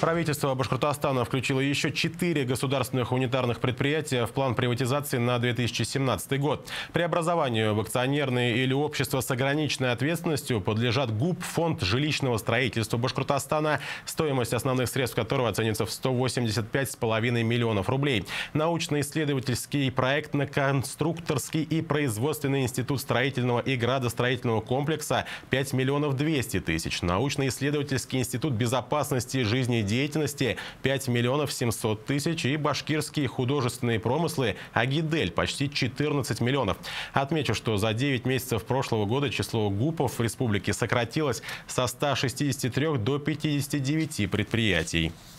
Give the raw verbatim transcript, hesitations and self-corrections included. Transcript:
Правительство Башкортостана включило еще четыре государственных унитарных предприятия в план приватизации на две тысячи семнадцатый год. Преобразованию в акционерные или общества с ограниченной ответственностью подлежат ГУП «Фонд жилищного строительства Башкортостана», стоимость основных средств которого оценится в сто восемьдесят пять с половиной миллионов рублей. Научно-исследовательский, проектно-конструкторский и производственный институт строительного и градостроительного комплекса – пять миллионов двести тысяч. Научно-исследовательский институт безопасности жизнедеятельности деятельности пять миллионов семьсот тысяч и башкирские художественные промыслы «Агидель» почти четырнадцать миллионов. Отмечу, что за девять месяцев прошлого года число ГУПов в республике сократилось со ста шестидесяти трёх до пятидесяти девяти предприятий.